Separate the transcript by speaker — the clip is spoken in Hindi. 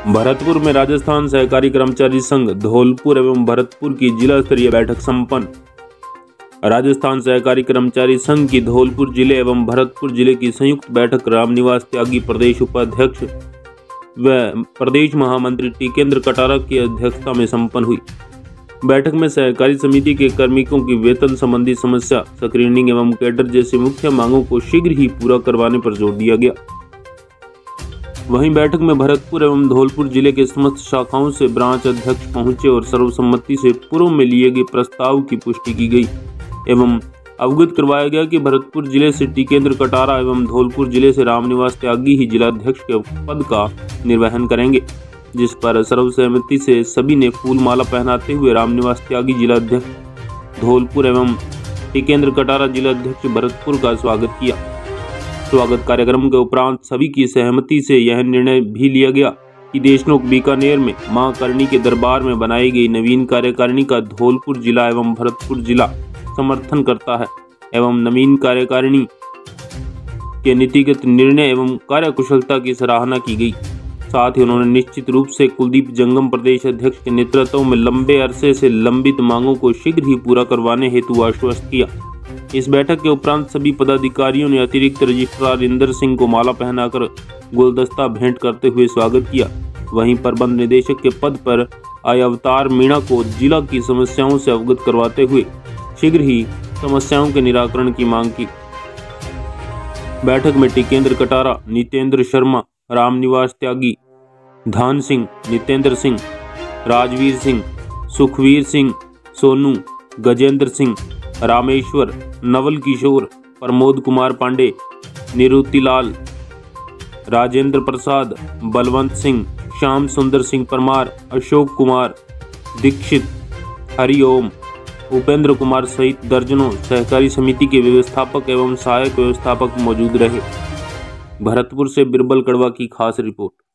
Speaker 1: भरतपुर में राजस्थान सहकारी कर्मचारी संघ धौलपुर एवं भरतपुर की जिला स्तरीय बैठक संपन्न। राजस्थान सहकारी कर्मचारी संघ की धौलपुर जिले एवं भरतपुर जिले की संयुक्त बैठक रामनिवास त्यागी प्रदेश उपाध्यक्ष व प्रदेश महामंत्री टिकेंद्र कटारा की अध्यक्षता में संपन्न हुई। बैठक में सहकारी समिति के कार्मिकों की वेतन संबंधी समस्या, स्क्रीनिंग एवं कैडर जैसी मुख्य मांगों को शीघ्र ही पूरा करवाने पर जोर दिया गया। वहीं बैठक में भरतपुर एवं धौलपुर जिले के समस्त शाखाओं से ब्रांच अध्यक्ष पहुंचे और सर्वसम्मति से पूर्व में लिए गए प्रस्ताव की पुष्टि की गई एवं अवगत करवाया गया कि भरतपुर जिले से टिकेंद्र कटारा एवं धौलपुर जिले से रामनिवास त्यागी ही जिलाध्यक्ष के पद का निर्वहन करेंगे, जिस पर सर्वसहमति से सभी ने फूल माला पहनाते हुए रामनिवास त्यागी जिलाध्यक्ष धौलपुर एवं टिकेंद्र कटारा जिलाध्यक्ष भरतपुर का स्वागत किया। स्वागत कार्यक्रम के उपरांत सभी की सहमति से यह निर्णय भी लिया गया कि देशनोक बीकानेर में मां करणी के दरबार में बनाई गई नवीन कार्यकारिणी का धौलपुर जिला एवं भरतपुर जिला समर्थन करता है एवं नवीन कार्यकारिणी के नीतिगत निर्णय एवं कार्यकुशलता की सराहना की गई। साथ ही उन्होंने निश्चित रूप से कुलदीप जंगम प्रदेश अध्यक्ष के नेतृत्व में लंबे अरसे से लंबित मांगों को शीघ्र ही पूरा करवाने हेतु आश्वस्त किया। इस बैठक के उपरांत सभी पदाधिकारियों ने अतिरिक्त रजिस्ट्रार इंदर सिंह को माला पहनाकर गुलदस्ता भेंट करते हुए स्वागत किया। वहीं प्रबंध निदेशक के पद पर आए अवतार मीणा को जिला की समस्याओं से अवगत करवाते हुए शीघ्र ही समस्याओं के निराकरण की मांग की। बैठक में टिकेंद्र कटारा, नितेंद्र शर्मा, रामनिवास त्यागी, धान सिंह, नितेंद्र सिंह, राजवीर सिंह, सुखवीर सिंह, सोनू, गजेंद्र सिंह, रामेश्वर, नवल किशोर, प्रमोद कुमार पांडे, निरुतिलाल, राजेंद्र प्रसाद, बलवंत सिंह, श्याम सुंदर सिंह परमार, अशोक कुमार दीक्षित, हरिओम, उपेंद्र कुमार सहित दर्जनों सहकारी समिति के व्यवस्थापक एवं सहायक व्यवस्थापक मौजूद रहे। भरतपुर से बिरबल कड़वा की खास रिपोर्ट।